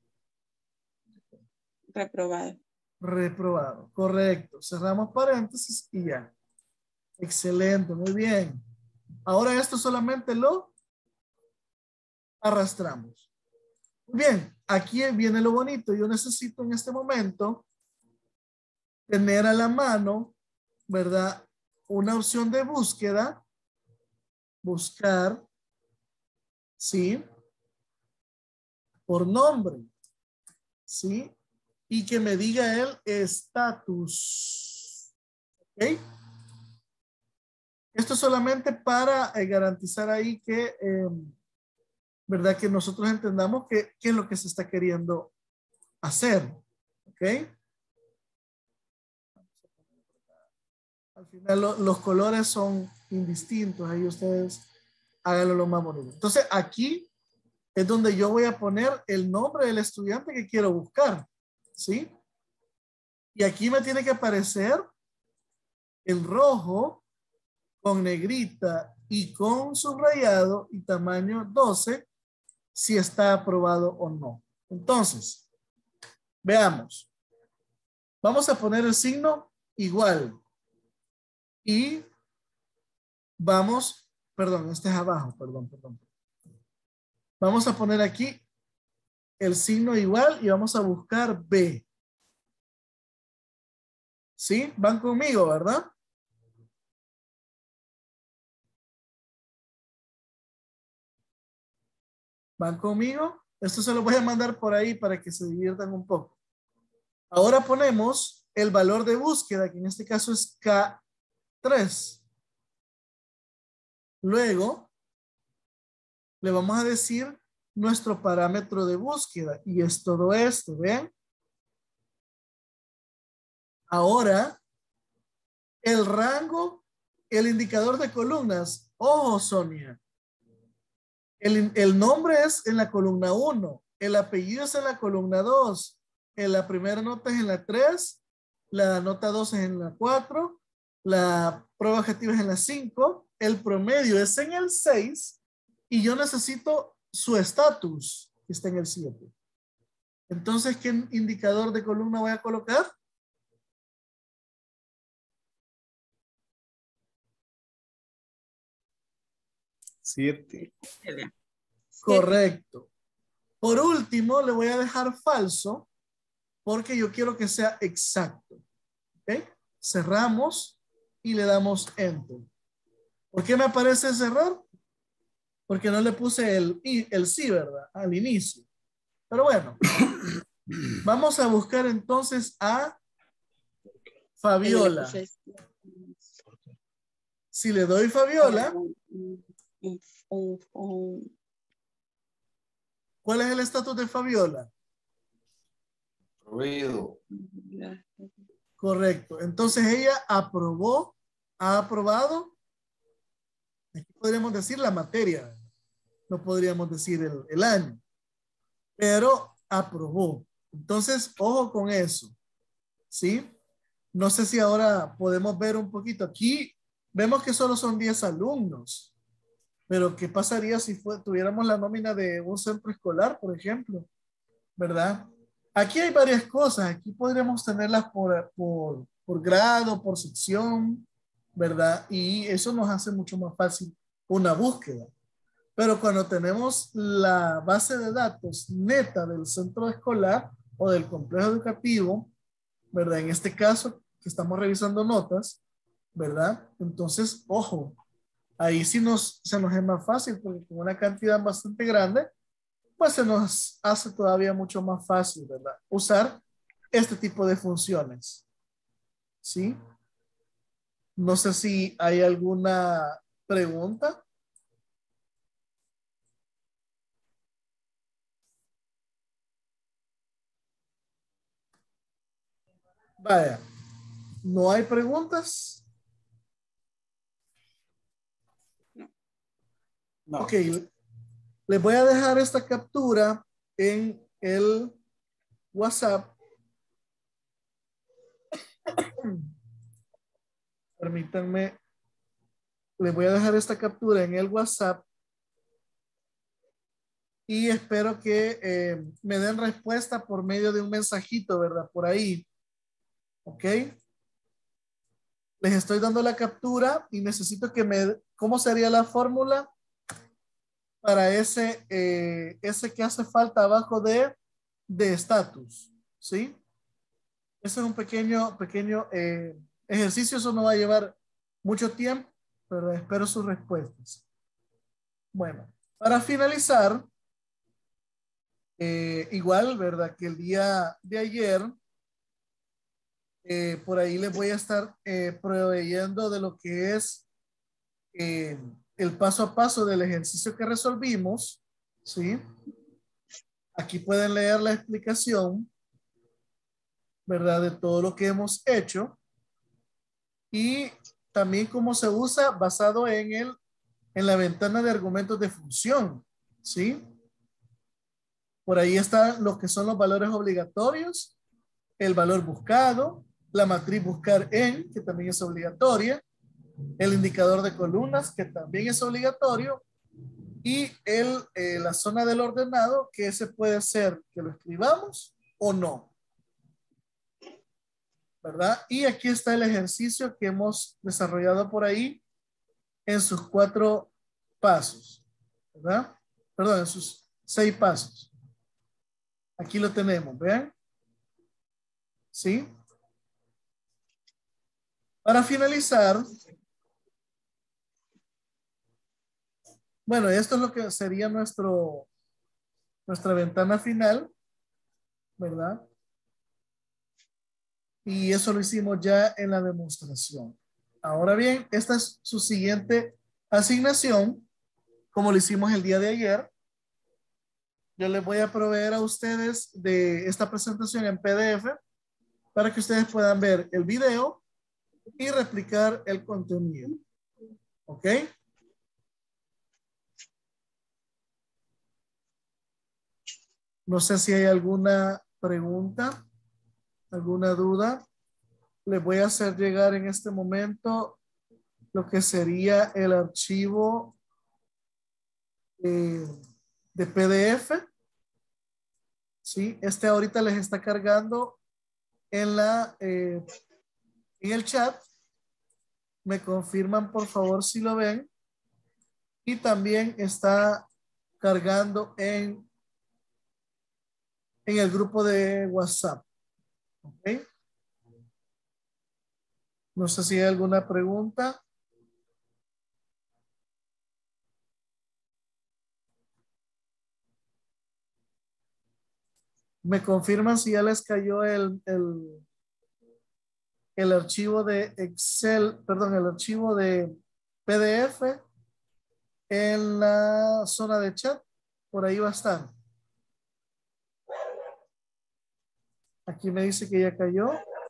Reprobado. reprobado. Correcto. Cerramos paréntesis y ya. Excelente, muy bien. Ahora esto solamente lo arrastramos. Muy bien, aquí viene lo bonito. Yo necesito en este momento tener a la mano, ¿verdad? Una opción de búsqueda. Buscar, ¿sí? Por nombre, ¿sí? Y que me diga el estatus. ¿Ok? Esto solamente para garantizar ahí que, ¿verdad? Que nosotros entendamos qué es lo que se está queriendo hacer. ¿Ok? Al final los colores son indistintos, ahí ustedes háganlo lo más bonito. Entonces aquí es donde yo voy a poner el nombre del estudiante que quiero buscar, ¿sí? Y aquí me tiene que aparecer el rojo con negrita y con subrayado y tamaño 12 si está aprobado o no. Entonces, veamos. Vamos a poner el signo igual. Y vamos, perdón, este es abajo, perdón. Vamos a poner aquí el signo igual y vamos a buscar B. ¿Sí? Van conmigo, ¿verdad? ¿Van conmigo? Esto se lo voy a mandar por ahí para que se diviertan un poco. Ahora ponemos el valor de búsqueda, que en este caso es K3. Luego, le vamos a decir nuestro parámetro de búsqueda y es todo esto, ¿ven? Ahora, el rango, el indicador de columnas. Ojo, Sonia. El nombre es en la columna 1, el apellido es en la columna 2, la primera nota es en la 3, la nota 2 es en la 4, la prueba objetiva es en la 5, el promedio es en el 6 y yo necesito su estatus, que está en el 7. Entonces, ¿qué indicador de columna voy a colocar? Siete. Correcto. Por último, le voy a dejar falso porque yo quiero que sea exacto. ¿Ok? Cerramos y le damos Enter. ¿Por qué me aparece ese error? Porque no le puse el sí, ¿verdad? Al inicio. Pero bueno, vamos a buscar entonces a Fabiola. Si le doy Fabiola, ¿cuál es el estatus de Fabiola? Ruido. Correcto. Entonces ella aprobó, ha aprobado. Aquí podríamos decir la materia. No podríamos decir el año. Pero aprobó. Entonces, ojo con eso. ¿Sí? No sé si ahora podemos ver un poquito. Aquí vemos que solo son 10 alumnos. Pero ¿qué pasaría si tuviéramos la nómina de un centro escolar, por ejemplo? ¿Verdad? Aquí hay varias cosas. Aquí podríamos tenerlas por grado, por sección, ¿verdad? Y eso nos hace mucho más fácil una búsqueda. Pero cuando tenemos la base de datos neta del centro escolar o del complejo educativo, ¿verdad? En este caso, que estamos revisando notas, ¿verdad? Entonces, ojo, ahí sí se nos es más fácil porque con una cantidad bastante grande, pues se nos hace todavía mucho más fácil, ¿verdad? Usar este tipo de funciones. ¿Sí? No sé si hay alguna pregunta. Vaya, ¿no hay preguntas? No. Ok, les voy a dejar esta captura en el WhatsApp. Permítanme, les voy a dejar esta captura en el WhatsApp y espero que me den respuesta por medio de un mensajito, ¿verdad? Por ahí. ¿Ok? Les estoy dando la captura y necesito que ¿cómo sería la fórmula para ese que hace falta abajo de estatus? ¿Sí? Ese es un pequeño ejercicio, eso no va a llevar mucho tiempo, pero espero sus respuestas. Bueno, para finalizar, igual, ¿verdad? Que el día de ayer, por ahí les voy a estar proveyendo de lo que es el paso a paso del ejercicio que resolvimos, ¿sí? Aquí pueden leer la explicación, ¿verdad? De todo lo que hemos hecho. y también cómo se usa basado en la ventana de argumentos de función, ¿sí? Por ahí están lo que son los valores obligatorios, el valor buscado, la matriz buscar en, que también es obligatoria, el indicador de columnas, que también es obligatorio, y la zona del ordenado, que ese puede ser que lo escribamos o no, ¿verdad? Y aquí está el ejercicio que hemos desarrollado por ahí en sus 4 pasos, ¿verdad? Perdón, en sus 6 pasos. Aquí lo tenemos, ¿vean? ¿Sí? Para finalizar, bueno, esto es lo que sería nuestra ventana final, ¿verdad? Y eso lo hicimos ya en la demostración. Ahora bien, esta es su siguiente asignación, como lo hicimos el día de ayer. Yo les voy a proveer a ustedes de esta presentación en PDF para que ustedes puedan ver el video y replicar el contenido. ¿Ok? No sé si hay alguna pregunta, alguna duda. Les voy a hacer llegar en este momento lo que sería el archivo de PDF. ¿Sí? Este ahorita les está cargando en el chat. Me confirman por favor si lo ven. Y también está cargando en el grupo de WhatsApp. ¿Ok? No sé si hay alguna pregunta. Me confirman si ya les cayó el archivo de Excel, perdón, el archivo de PDF en la zona de chat. Por ahí va a estar. Aquí me dice que ya cayó.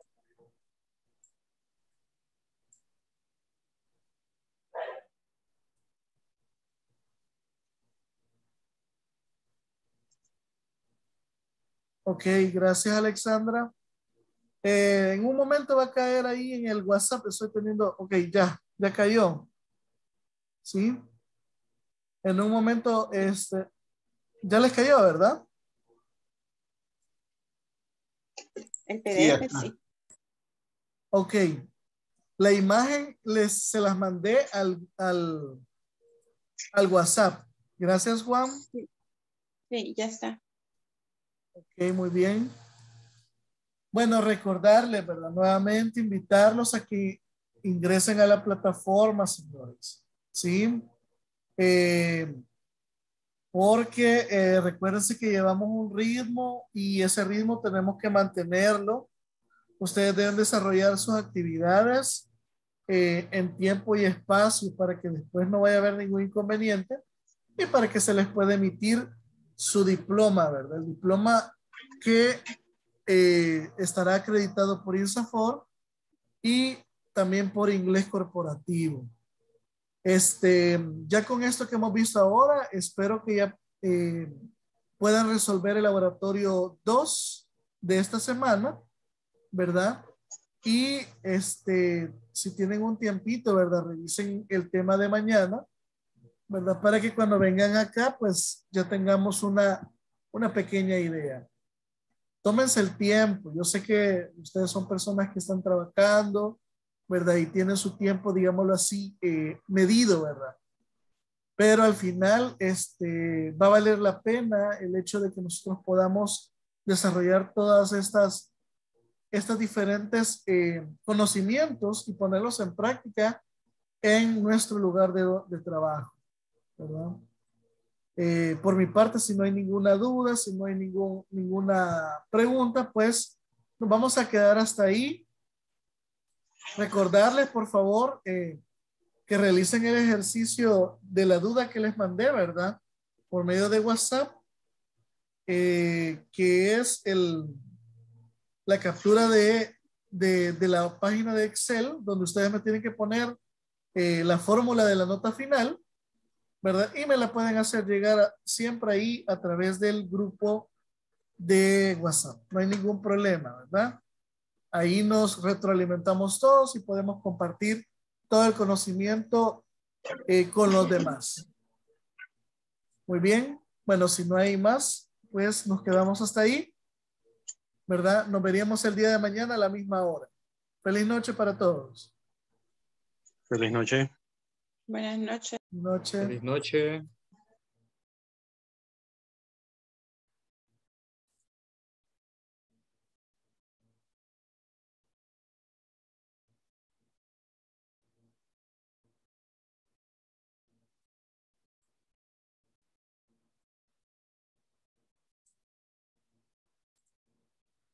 Ok, gracias Alexandra. En un momento va a caer ahí en el WhatsApp. Estoy teniendo, ok, ya cayó. ¿Sí? En un momento, ya les cayó, ¿verdad? El PDF, sí. Ok. La imagen se las mandé al WhatsApp. Gracias, Juan. Sí, ya está. Ok, muy bien. Bueno, recordarles, ¿verdad? Nuevamente invitarlos a que ingresen a la plataforma, señores. ¿Sí? Porque recuérdense que llevamos un ritmo y ese ritmo tenemos que mantenerlo. Ustedes deben desarrollar sus actividades en tiempo y espacio para que después no vaya a haber ningún inconveniente y para que se les pueda emitir su diploma, ¿verdad? El diploma que estará acreditado por INSAFORP y también por Inglés Corporativo. Ya con esto que hemos visto ahora, espero que ya puedan resolver el laboratorio 2 de esta semana, ¿verdad? Y si tienen un tiempito, ¿verdad? Revisen el tema de mañana, ¿verdad? Para que cuando vengan acá, pues ya tengamos una pequeña idea. Tómense el tiempo. Yo sé que ustedes son personas que están trabajando, ¿verdad? Y tienen su tiempo, digámoslo así, medido, ¿verdad? Pero al final, va a valer la pena el hecho de que nosotros podamos desarrollar todas estas diferentes conocimientos y ponerlos en práctica en nuestro lugar de trabajo, ¿verdad? Por mi parte, si no hay ninguna duda, si no hay ninguna pregunta, pues nos vamos a quedar hasta ahí. Recordarles, por favor, que realicen el ejercicio de la duda que les mandé, ¿verdad? Por medio de WhatsApp, que es la captura de de la página de Excel, donde ustedes me tienen que poner la fórmula de la nota final, ¿verdad? Y me la pueden hacer llegar siempre ahí a través del grupo de WhatsApp. No hay ningún problema, ¿verdad? Ahí nos retroalimentamos todos y podemos compartir todo el conocimiento con los demás. Muy bien. Bueno, si no hay más, pues nos quedamos hasta ahí, ¿verdad? Nos veríamos el día de mañana a la misma hora. Feliz noche para todos. Feliz noche. Buenas noches. Noche. Feliz noche.